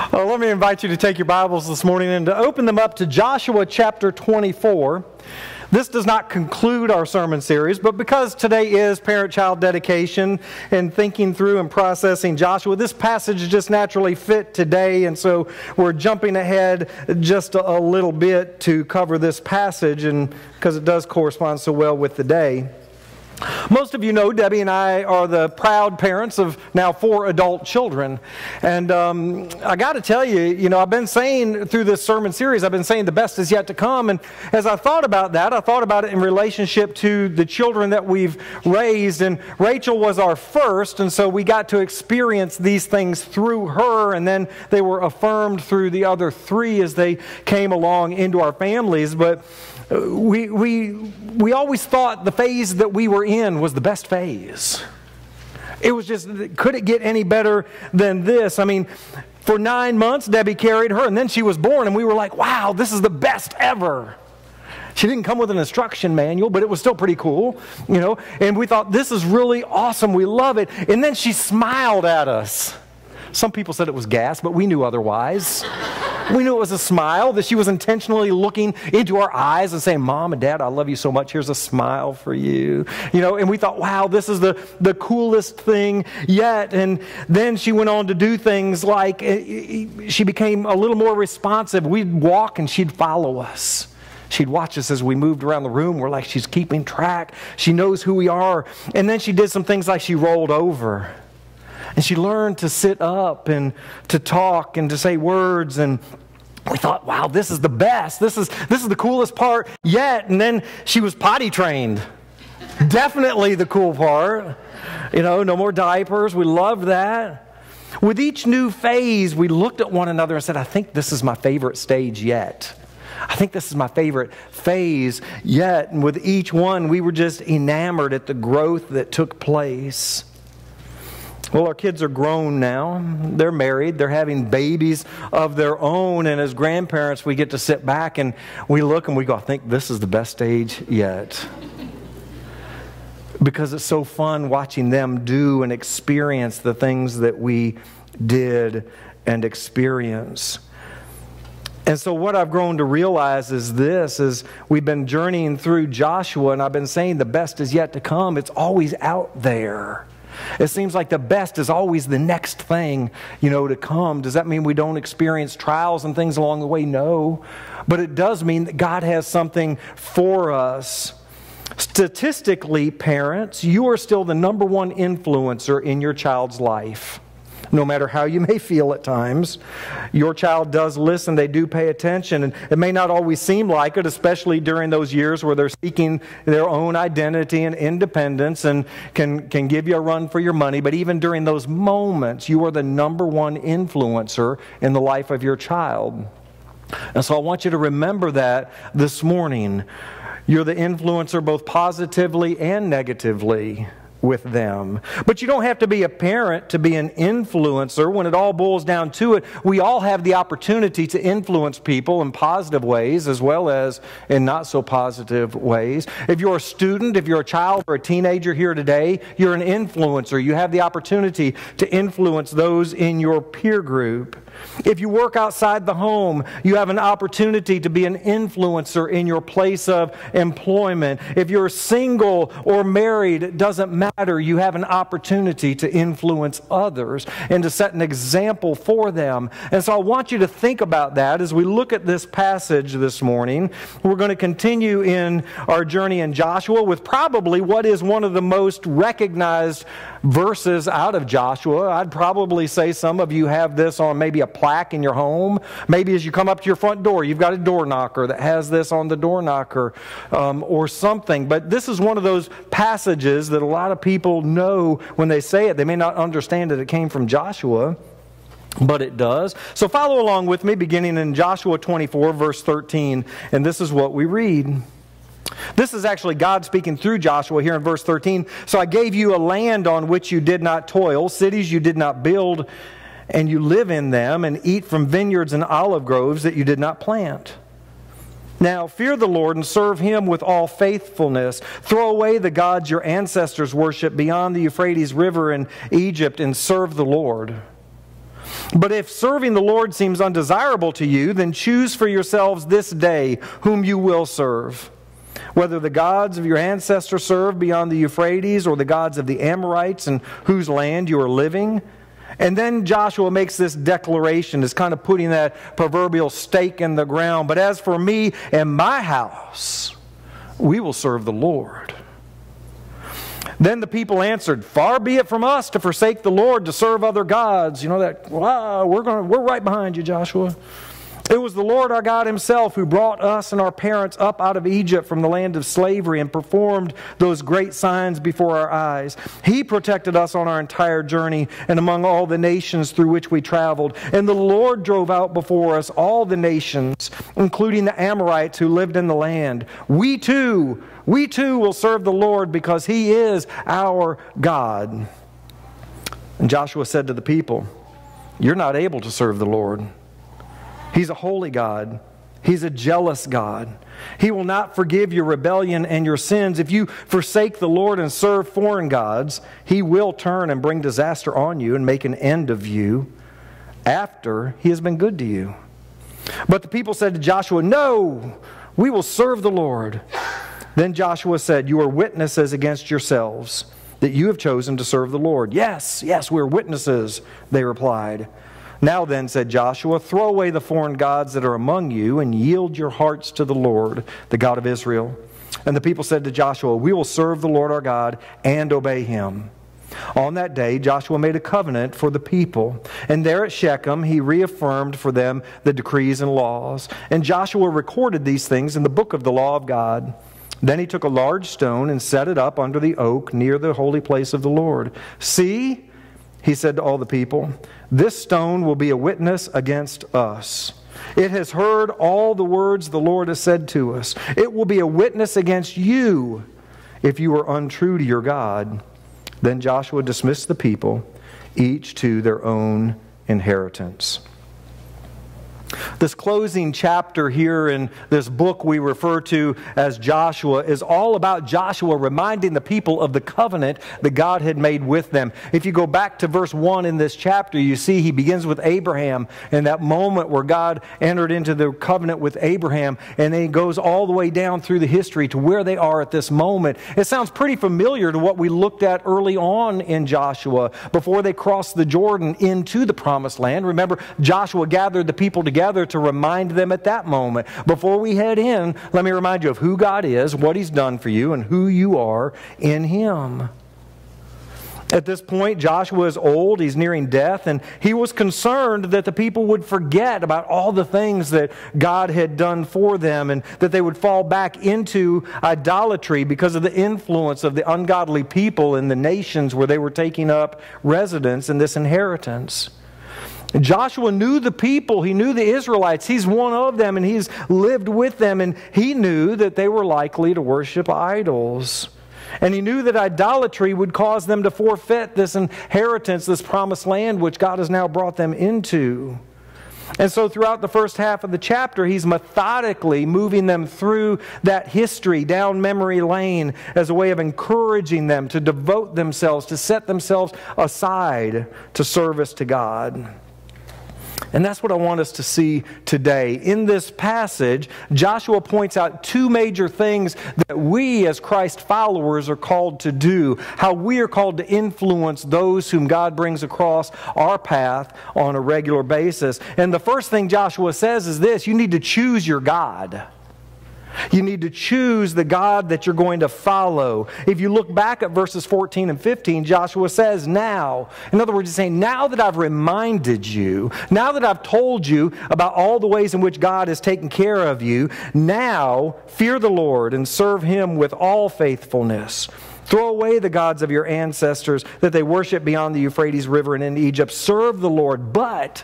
Well, let me invite you to take your Bibles this morning and to open them up to Joshua chapter 24. This does not conclude our sermon series, but because today is parent-child dedication and thinking through and processing Joshua, this passage just naturally fit today, and so we're jumping ahead just a little bit to cover this passage, and because it does correspond so well with the day. Most of you know Debbie and I are the proud parents of now 4 adult children. And I got to tell you, I've been saying through this sermon series, I've been saying the best is yet to come. And as I thought about that, I thought about it in relationship to the children that we've raised. And Rachel was our first, and so we got to experience these things through her. And then they were affirmed through the other 3 as they came along into our families. But we always thought the phase that we were in was the best phase. It was just, could it get any better than this? I mean, for 9 months, Debbie carried her, and then she was born, and we were like, wow, this is the best ever. She didn't come with an instruction manual, but it was still pretty cool, and we thought, this is really awesome, we love it. And then she smiled at us. Some people said it was gas, but we knew otherwise. We knew it was a smile, that she was intentionally looking into our eyes and saying, Mom and Dad, I love you so much. Here's a smile for you. And we thought, wow, this is the coolest thing yet. And then she went on to do things like she became a little more responsive. We'd walk and she'd follow us. She'd watch us as we moved around the room. We're like, she's keeping track. She knows who we are. And then she did some things like she rolled over. And she learned to sit up and to talk and to say words. And we thought, wow, this is the best. This is the coolest part yet. And then she was potty trained. Definitely the cool part. No more diapers. We loved that. With each new phase, we looked at one another and said, I think this is my favorite stage yet. I think this is my favorite phase yet. And with each one, we were just enamored at the growth that took place. Well, our kids are grown now. They're married. They're having babies of their own. And as grandparents, we get to sit back and we look and we go, I think this is the best stage yet. Because it's so fun watching them do and experience the things that we did and experience. And so what I've grown to realize is this, is we've been journeying through Joshua, and I've been saying the best is yet to come. It's always out there. It seems like the best is always the next thing, to come. Does that mean we don't experience trials and things along the way? No. But it does mean that God has something for us. Statistically, parents, you are still the number one influencer in your child's life. No matter how you may feel at times, your child does listen, they do pay attention, and it may not always seem like it, especially during those years where they're seeking their own identity and independence and can give you a run for your money, but even during those moments, you are the number one influencer in the life of your child. And so I want you to remember that this morning. You're the influencer both positively and negatively with them. But you don't have to be a parent to be an influencer. When it all boils down to it, we all have the opportunity to influence people in positive ways as well as in not so positive ways. If you're a student, if you're a child or a teenager here today, you're an influencer. You have the opportunity to influence those in your peer group. If you work outside the home, you have an opportunity to be an influencer in your place of employment. If you're single or married, it doesn't matter. You have an opportunity to influence others and to set an example for them. And so I want you to think about that as we look at this passage this morning. We're going to continue in our journey in Joshua with probably what is one of the most recognized verses out of Joshua. I'd probably say some of you have this on maybe a plaque in your home. Maybe as you come up to your front door, you've got a door knocker that has this on the door knocker or something. But this is one of those passages that a lot of people know when they say it. They may not understand that it came from Joshua, but it does. So follow along with me, beginning in Joshua 24, verse 13, and this is what we read. This is actually God speaking through Joshua here in verse 13. So I gave you a land on which you did not toil, cities you did not build, and you live in them and eat from vineyards and olive groves that you did not plant. Now fear the Lord and serve Him with all faithfulness. Throw away the gods your ancestors worshipped beyond the Euphrates River in Egypt and serve the Lord. But if serving the Lord seems undesirable to you, then choose for yourselves this day whom you will serve. Whether the gods of your ancestors served beyond the Euphrates or the gods of the Amorites in whose land you are living. And then Joshua makes this declaration, is kind of putting that proverbial stake in the ground. But as for me and my house, we will serve the Lord. Then the people answered, far be it from us to forsake the Lord to serve other gods. You know that, wow, we're right behind you, Joshua. It was the Lord our God himself who brought us and our parents up out of Egypt from the land of slavery and performed those great signs before our eyes. He protected us on our entire journey and among all the nations through which we traveled. And the Lord drove out before us all the nations, including the Amorites who lived in the land. We too will serve the Lord because he is our God. And Joshua said to the people, you're not able to serve the Lord. He's a holy God. He's a jealous God. He will not forgive your rebellion and your sins. If you forsake the Lord and serve foreign gods, he will turn and bring disaster on you and make an end of you after he has been good to you. But the people said to Joshua, no, we will serve the Lord. Then Joshua said, you are witnesses against yourselves that you have chosen to serve the Lord. Yes, we're witnesses, they replied. Now then, said Joshua, throw away the foreign gods that are among you and yield your hearts to the Lord, the God of Israel. And the people said to Joshua, we will serve the Lord our God and obey him. On that day, Joshua made a covenant for the people. And there at Shechem, he reaffirmed for them the decrees and laws. And Joshua recorded these things in the book of the law of God. Then he took a large stone and set it up under the oak near the holy place of the Lord. See, he said to all the people, this stone will be a witness against us. It has heard all the words the Lord has said to us. It will be a witness against you if you are untrue to your God. Then Joshua dismissed the people, each to their own inheritance. This closing chapter here in this book we refer to as Joshua is all about Joshua reminding the people of the covenant that God had made with them. If you go back to verse 1 in this chapter, you see he begins with Abraham and that moment where God entered into the covenant with Abraham, and then he goes all the way down through the history to where they are at this moment. It sounds pretty familiar to what we looked at early on in Joshua before they crossed the Jordan into the promised land. Remember, Joshua gathered the people together to remind them at that moment. Before we head in, let me remind you of who God is, what he's done for you, and who you are in him. At this point, Joshua is old, he's nearing death, and he was concerned that the people would forget about all the things that God had done for them and that they would fall back into idolatry because of the influence of the ungodly people in the nations where they were taking up residence in this inheritance. Joshua knew the people, he knew the Israelites, he's one of them and he's lived with them, and he knew that they were likely to worship idols. And he knew that idolatry would cause them to forfeit this inheritance, this promised land which God has now brought them into. And so throughout the first half of the chapter, he's methodically moving them through that history down memory lane as a way of encouraging them to devote themselves, to set themselves aside to service to God. And that's what I want us to see today. In this passage, Joshua points out two major things that we as Christ followers are called to do. How we are called to influence those whom God brings across our path on a regular basis. And the first thing Joshua says is this: you need to choose your God. You need to choose the God that you're going to follow. If you look back at verses 14 and 15, Joshua says, now. In other words, he's saying, now that I've reminded you, now that I've told you about all the ways in which God has taken care of you, now fear the Lord and serve him with all faithfulness. Throw away the gods of your ancestors that they worship beyond the Euphrates River and in Egypt. Serve the Lord, but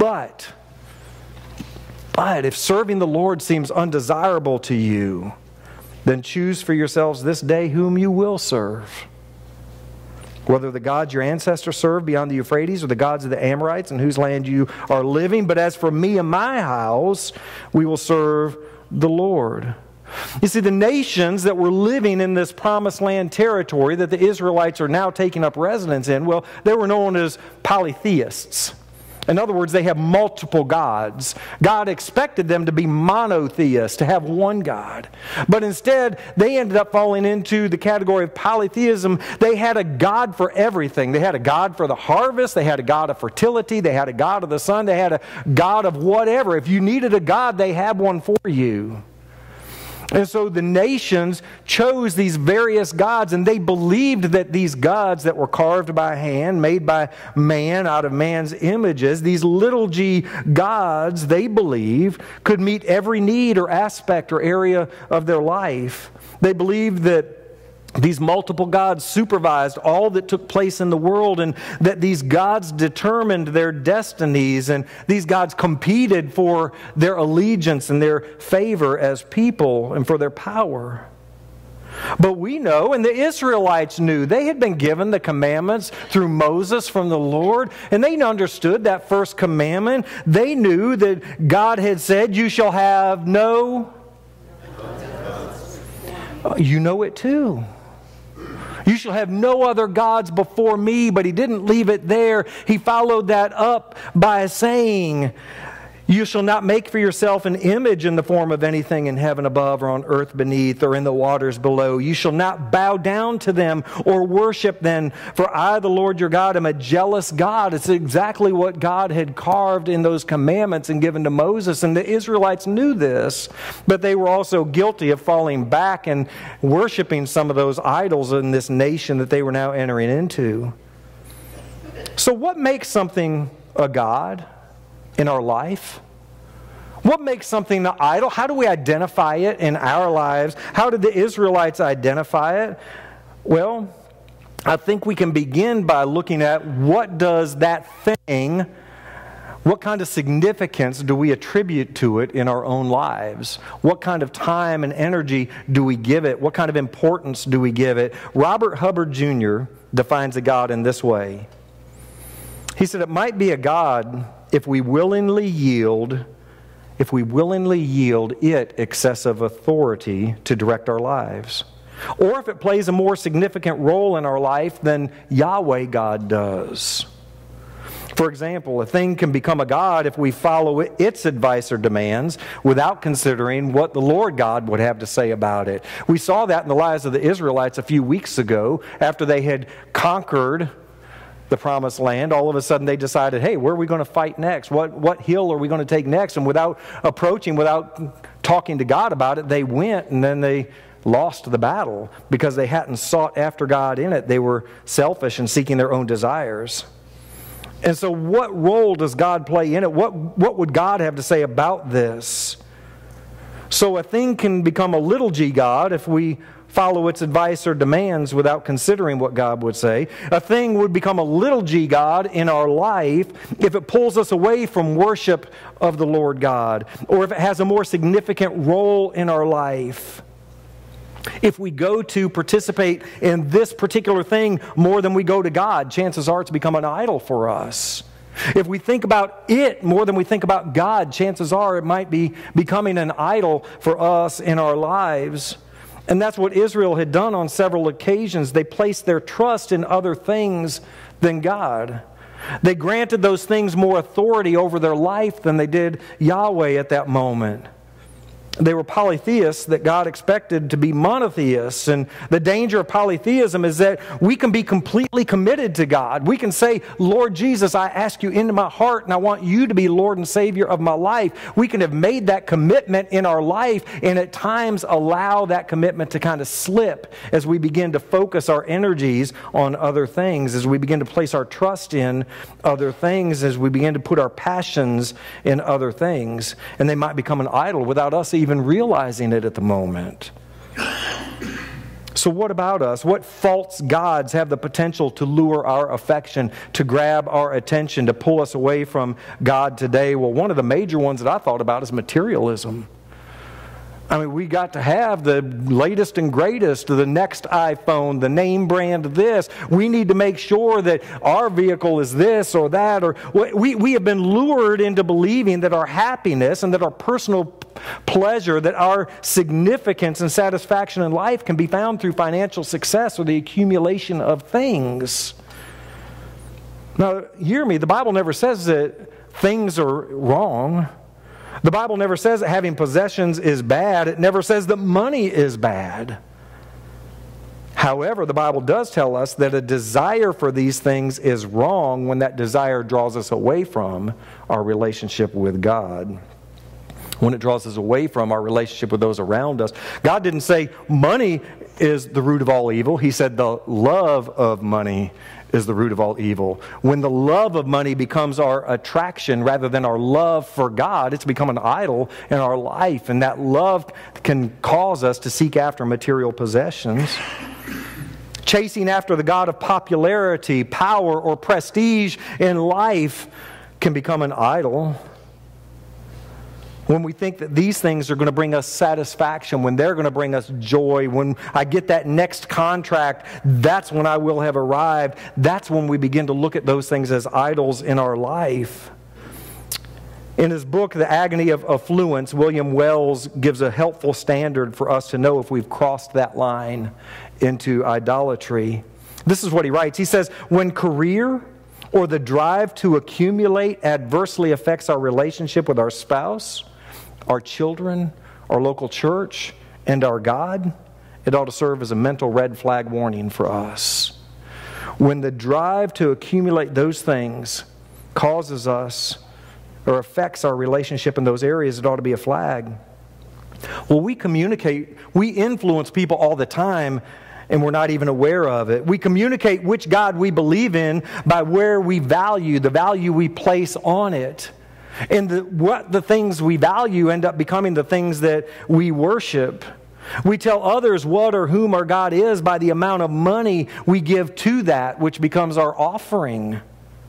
if serving the Lord seems undesirable to you, then choose for yourselves this day whom you will serve. Whether the gods your ancestors served beyond the Euphrates or the gods of the Amorites in whose land you are living. But as for me and my house, we will serve the Lord. You see, the nations that were living in this promised land territory that the Israelites are now taking up residence in, well, they were known as polytheists. In other words, they have multiple gods. God expected them to be monotheists, to have one God. But instead, they ended up falling into the category of polytheism. They had a God for everything. They had a God for the harvest. They had a God of fertility. They had a God of the sun. They had a God of whatever. If you needed a God, they had one for you. And so the nations chose these various gods, and they believed that these gods that were carved by hand, made by man out of man's images, these little g gods, they believed, could meet every need or aspect or area of their life. They believed that these multiple gods supervised all that took place in the world, and that these gods determined their destinies, and these gods competed for their allegiance and their favor as people and for their power. But we know, and the Israelites knew, they had been given the commandments through Moses from the Lord, and they understood that first commandment. They knew that God had said, "You shall have no..." You know it too. "You shall have no other gods before me," but he didn't leave it there. He followed that up by saying, "You shall not make for yourself an image in the form of anything in heaven above or on earth beneath or in the waters below. You shall not bow down to them or worship them, for I, the Lord your God, am a jealous God." It's exactly what God had carved in those commandments and given to Moses. And the Israelites knew this, but they were also guilty of falling back and worshiping some of those idols in this nation that they were now entering into. So what makes something a god in our life? What makes something an idol? How do we identify it in our lives? How did the Israelites identify it? Well, I think we can begin by looking at what does that thing, what kind of significance do we attribute to it in our own lives? What kind of time and energy do we give it? What kind of importance do we give it? Robert Hubbard Jr. defines a God in this way. He said, "It might be a God if we willingly yield it excessive authority to direct our lives, or if it plays a more significant role in our life than Yahweh God does. For example, a thing can become a god if we follow its advice or demands without considering what the Lord God would have to say about it." We saw that in the lives of the Israelites a few weeks ago. After they had conquered the promised land, all of a sudden they decided, hey, where are we going to fight next? What hill are we going to take next? And without talking to God about it, they went, and then they lost the battle because they hadn't sought after God in it. They were selfish and seeking their own desires. And so what role does God play in it? What would God have to say about this? So a thing can become a little g god if we follow its advice or demands without considering what God would say. A thing would become a little g god in our life if it pulls us away from worship of the Lord God, or if it has a more significant role in our life. If we go to participate in this particular thing more than we go to God, chances are it's become an idol for us. If we think about it more than we think about God, chances are it might be becoming an idol for us in our lives. And that's what Israel had done on several occasions. They placed their trust in other things than God. They granted those things more authority over their life than they did Yahweh at that moment. They were polytheists that God expected to be monotheists. And the danger of polytheism is that we can be completely committed to God. We can say, Lord Jesus, I ask you into my heart, and I want you to be Lord and Savior of my life. We can have made that commitment in our life, and at times allow that commitment to kind of slip as we begin to focus our energies on other things, as we begin to place our trust in other things, as we begin to put our passions in other things. And they might become an idol without us even realizing it at the moment. So what about us? What false gods have the potential to lure our affection, to grab our attention, to pull us away from God today? Well, one of the major ones that I thought about is materialism. I mean, we got to have the latest and greatest, the next iPhone, the name brand this. We need to make sure that our vehicle is this or that. Or we have been lured into believing that our happiness and that our personal pleasure, that our significance and satisfaction in life can be found through financial success or the accumulation of things. Now, hear me, the Bible never says that things are wrong. The Bible never says that having possessions is bad. It never says that money is bad. However, the Bible does tell us that a desire for these things is wrong when that desire draws us away from our relationship with God. When it draws us away from our relationship with those around us. God didn't say money is the root of all evil. He said the love of money is the root of all evil. When the love of money becomes our attraction rather than our love for God, it's become an idol in our life. And that love can cause us to seek after material possessions. Chasing after the God of popularity, power, or prestige in life can become an idol. When we think that these things are going to bring us satisfaction, when they're going to bring us joy, when I get that next contract, that's when I will have arrived. That's when we begin to look at those things as idols in our life. In his book, The Agony of Affluence, William Wells gives a helpful standard for us to know if we've crossed that line into idolatry. This is what he writes. He says, when career or the drive to accumulate adversely affects our relationship with our spouse, our children, our local church, and our God, it ought to serve as a mental red flag warning for us. When the drive to accumulate those things causes us or affects our relationship in those areas, it ought to be a flag. Well, we communicate, we influence people all the time, and we're not even aware of it. We communicate which God we believe in by where we value, the value we place on it. And what the things we value end up becoming the things that we worship. We tell others what or whom our God is by the amount of money we give to that, which becomes our offering.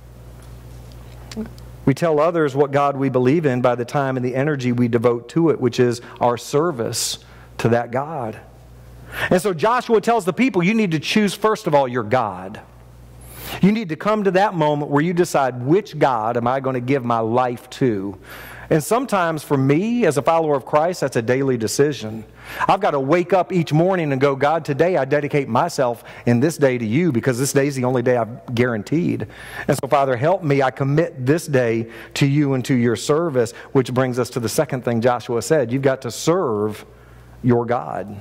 We tell others what God we believe in by the time and the energy we devote to it, which is our service to that God. And so Joshua tells the people, you need to choose first of all your God. You need to come to that moment where you decide, which God am I going to give my life to? And sometimes for me, as a follower of Christ, that's a daily decision. I've got to wake up each morning and go, God, today I dedicate myself in this day to you, because this day is the only day I've guaranteed. And so, Father, help me. I commit this day to you and to your service, which brings us to the second thing Joshua said. You've got to serve your God.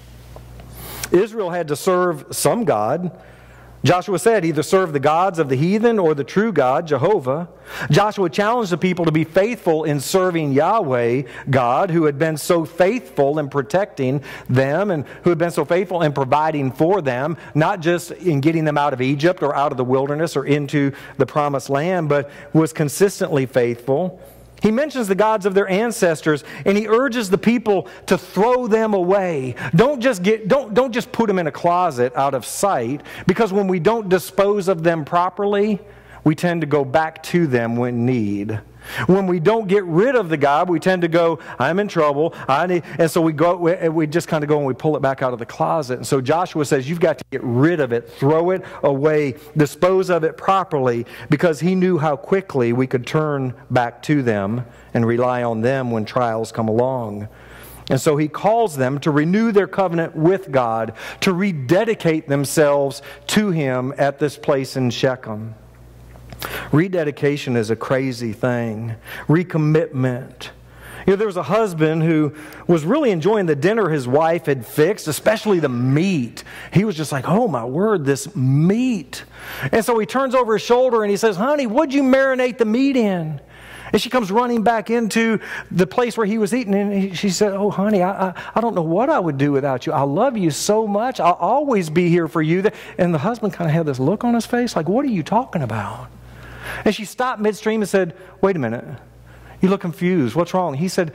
Israel had to serve some God. Joshua said, either serve the gods of the heathen or the true God, Jehovah. Joshua challenged the people to be faithful in serving Yahweh, God, who had been so faithful in protecting them and who had been so faithful in providing for them, not just in getting them out of Egypt or out of the wilderness or into the promised land, but was consistently faithful. He mentions the gods of their ancestors, and he urges the people to throw them away. Don't just put them in a closet out of sight, because when we don't dispose of them properly, we tend to go back to them when need. When we don't get rid of the God, we tend to go, I'm in trouble. And so we just kind of go and we pull it back out of the closet. And so Joshua says, you've got to get rid of it, throw it away, dispose of it properly, because he knew how quickly we could turn back to them and rely on them when trials come along. And so he calls them to renew their covenant with God, to rededicate themselves to him at this place in Shechem. Rededication is a crazy thing. Recommitment. You know, there was a husband who was really enjoying the dinner his wife had fixed, especially the meat. He was just like, oh my word, this meat. And so he turns over his shoulder and he says, honey, what'd you marinate the meat in? And she comes running back into the place where he was eating, and she said, oh, honey, I don't know what I would do without you. I love you so much. I'll always be here for you. And the husband kind of had this look on his face, like, what are you talking about? And she stopped midstream and said, wait a minute. You look confused. What's wrong? He said,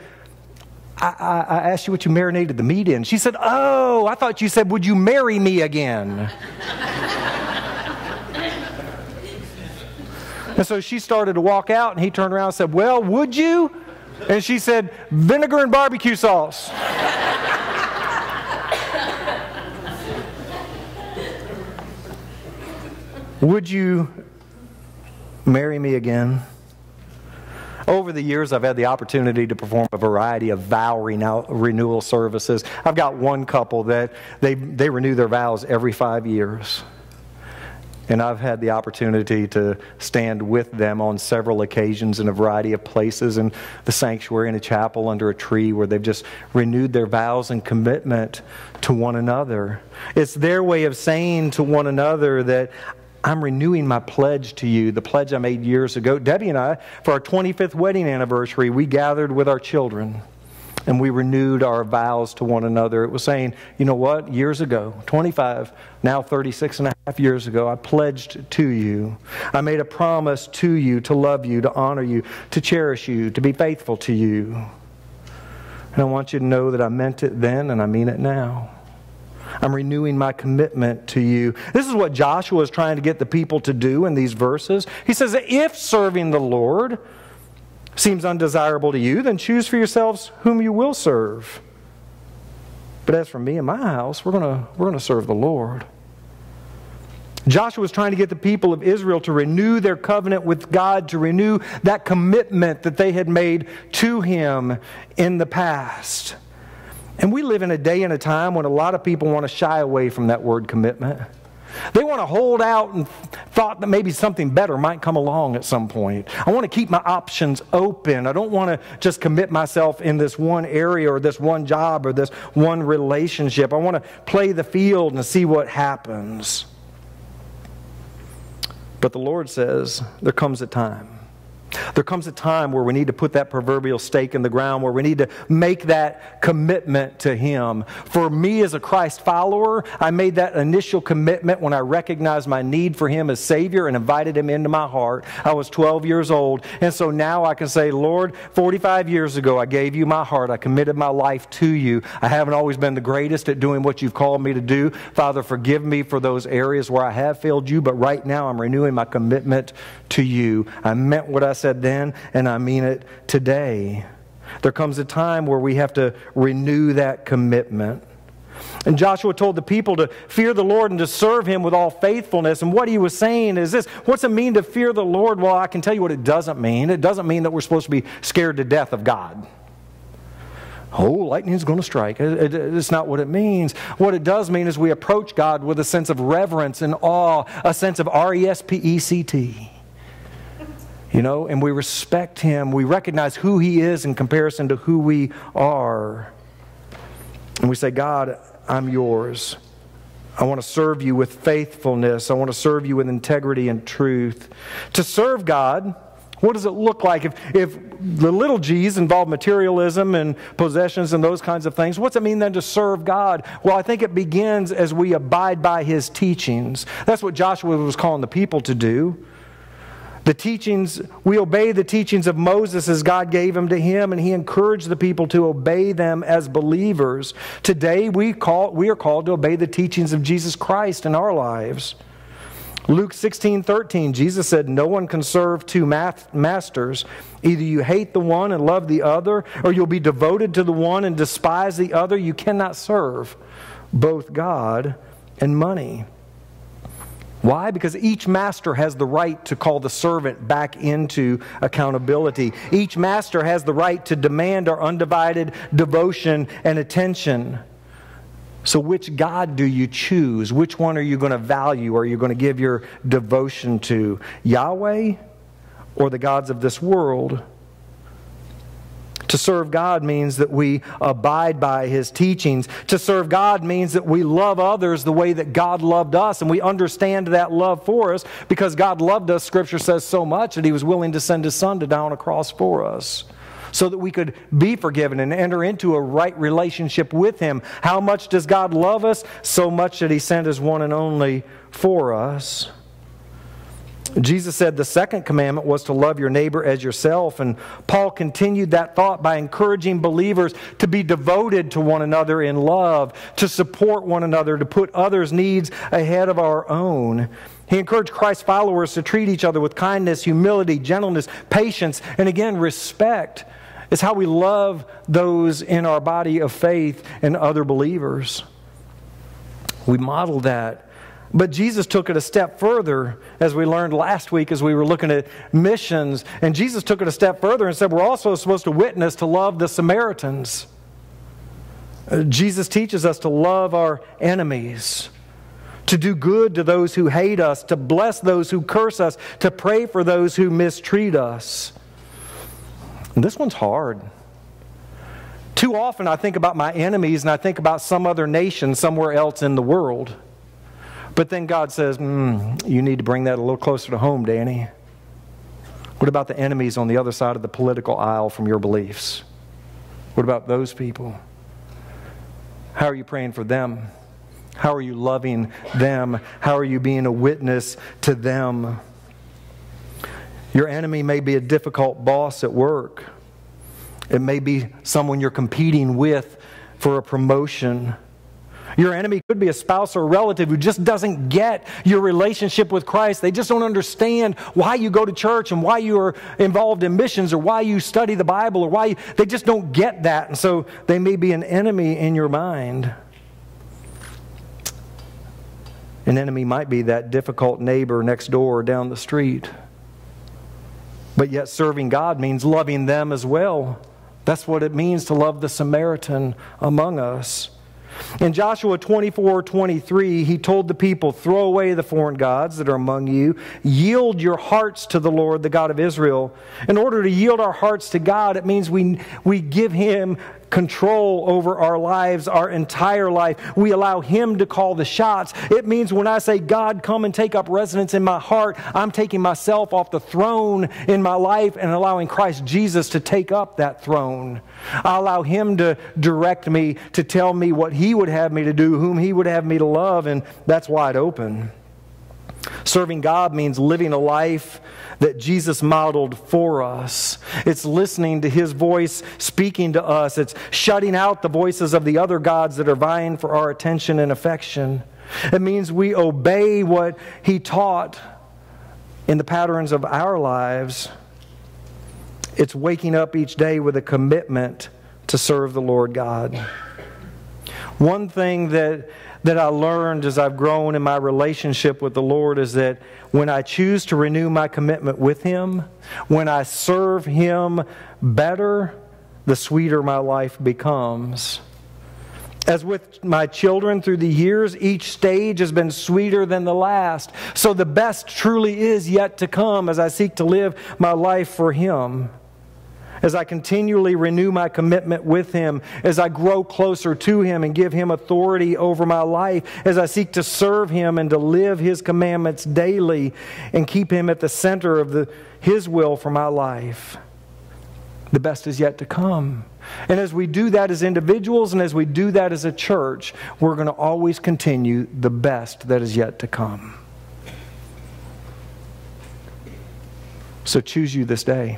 I asked you what you marinated the meat in. She said, oh, I thought you said, would you marry me again? And so she started to walk out, and he turned around and said, well, would you? And she said, vinegar and barbecue sauce. Would you marry me again? Over the years, I've had the opportunity to perform a variety of vow renewal services. I've got one couple that they renew their vows every 5 years. And I've had the opportunity to stand with them on several occasions in a variety of places, in the sanctuary, in a chapel, under a tree, where they've just renewed their vows and commitment to one another. It's their way of saying to one another that I'm renewing my pledge to you, the pledge I made years ago. Debbie and I, for our 25th wedding anniversary, we gathered with our children and we renewed our vows to one another. It was saying, you know what, years ago, 25, now 36 and a half years ago, I pledged to you. I made a promise to you to love you, to honor you, to cherish you, to be faithful to you. And I want you to know that I meant it then and I mean it now. I'm renewing my commitment to you. This is what Joshua is trying to get the people to do in these verses. He says that if serving the Lord seems undesirable to you, then choose for yourselves whom you will serve. But as for me and my house, we're going to serve the Lord. Joshua was trying to get the people of Israel to renew their covenant with God, to renew that commitment that they had made to Him in the past. And we live in a day and a time when a lot of people want to shy away from that word commitment. They want to hold out and thought that maybe something better might come along at some point. I want to keep my options open. I don't want to just commit myself in this one area or this one job or this one relationship. I want to play the field and see what happens. But the Lord says there comes a time. There comes a time where we need to put that proverbial stake in the ground, where we need to make that commitment to Him. For me as a Christ follower, I made that initial commitment when I recognized my need for Him as Savior and invited Him into my heart. I was 12 years old. And so now I can say, Lord, 45 years ago I gave you my heart. I committed my life to you. I haven't always been the greatest at doing what you've called me to do. Father, forgive me for those areas where I have failed you, but right now I'm renewing my commitment to you. I meant what I said then, and I mean it today. There comes a time where we have to renew that commitment. And Joshua told the people to fear the Lord and to serve Him with all faithfulness. And what he was saying is this: what's it mean to fear the Lord? Well, I can tell you what it doesn't mean. It doesn't mean that we're supposed to be scared to death of God. Oh, lightning's going to strike. It's not what it means. What it does mean is we approach God with a sense of reverence and awe, a sense of respect. You know, and we respect Him. We recognize who He is in comparison to who we are. And we say, God, I'm yours. I want to serve you with faithfulness. I want to serve you with integrity and truth. To serve God, what does it look like? If the little g's involve materialism and possessions and those kinds of things, what's it mean then to serve God? Well, I think it begins as we abide by His teachings. That's what Joshua was calling the people to do. The teachings, we obey the teachings of Moses as God gave them to him, and he encouraged the people to obey them as believers. Today, we are called to obey the teachings of Jesus Christ in our lives. Luke 16:13, Jesus said, "No one can serve two masters. Either you hate the one and love the other, or you'll be devoted to the one and despise the other. You cannot serve both God and money." Why? Because each master has the right to call the servant back into accountability. Each master has the right to demand our undivided devotion and attention. So which God do you choose? Which one are you going to value? Are you going to give your devotion to? Yahweh or the gods of this world? To serve God means that we abide by His teachings. To serve God means that we love others the way that God loved us, and we understand that love for us because God loved us, Scripture says, so much that He was willing to send His Son to die on a cross for us so that we could be forgiven and enter into a right relationship with Him. How much does God love us? So much that He sent His one and only for us. Jesus said the second commandment was to love your neighbor as yourself, and Paul continued that thought by encouraging believers to be devoted to one another in love, to support one another, to put others' needs ahead of our own. He encouraged Christ's followers to treat each other with kindness, humility, gentleness, patience, and again, respect. It's how we love those in our body of faith and other believers. We model that. But Jesus took it a step further, as we learned last week as we were looking at missions. And Jesus took it a step further and said we're also supposed to witness, to love the Samaritans. Jesus teaches us to love our enemies, to do good to those who hate us, to bless those who curse us, to pray for those who mistreat us. And this one's hard. Too often I think about my enemies and I think about some other nation somewhere else in the world. But then God says, you need to bring that a little closer to home, Danny. What about the enemies on the other side of the political aisle from your beliefs? What about those people? How are you praying for them? How are you loving them? How are you being a witness to them? Your enemy may be a difficult boss at work. It may be someone you're competing with for a promotion. Your enemy could be a spouse or a relative who just doesn't get your relationship with Christ. They just don't understand why you go to church and why you are involved in missions or why you study the Bible or why they just don't get that. And so they may be an enemy in your mind. An enemy might be that difficult neighbor next door or down the street. But yet serving God means loving them as well. That's what it means to love the Samaritan among us. In Joshua 24:23, he told the people, throw away the foreign gods that are among you. Yield your hearts to the Lord, the God of Israel. In order to yield our hearts to God, it means we give Him control over our lives, our entire life. We allow Him to call the shots. It means when I say, God, come and take up residence in my heart, I'm taking myself off the throne in my life and allowing Christ Jesus to take up that throne. I allow Him to direct me, to tell me what He would have me to do, whom He would have me to love, and that's wide open. Serving God means living a life that Jesus modeled for us. It's listening to His voice speaking to us. It's shutting out the voices of the other gods that are vying for our attention and affection. It means we obey what He taught in the patterns of our lives. It's waking up each day with a commitment to serve the Lord God. One thing that I learned as I've grown in my relationship with the Lord is that when I choose to renew my commitment with Him, when I serve Him better, the sweeter my life becomes. As with my children through the years, each stage has been sweeter than the last. So the best truly is yet to come as I seek to live my life for Him. As I continually renew my commitment with Him, as I grow closer to Him and give Him authority over my life, as I seek to serve Him and to live His commandments daily and keep Him at the center of His will for my life, the best is yet to come. And as we do that as individuals and as we do that as a church, we're going to always continue the best that is yet to come. So choose you this day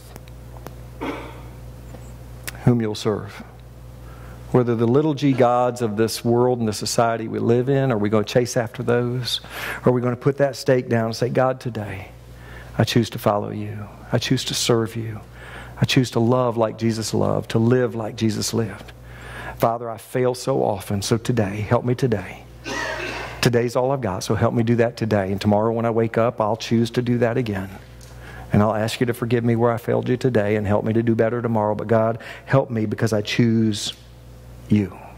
whom you'll serve. Whether the little g gods of this world and the society we live in, are we going to chase after those? Or are we going to put that stake down and say, God, today, I choose to follow You. I choose to serve You. I choose to love like Jesus loved, to live like Jesus lived. Father, I fail so often, so today, help me today. Today's all I've got, so help me do that today. And tomorrow when I wake up, I'll choose to do that again. And I'll ask You to forgive me where I failed You today and help me to do better tomorrow. But God, help me because I choose You.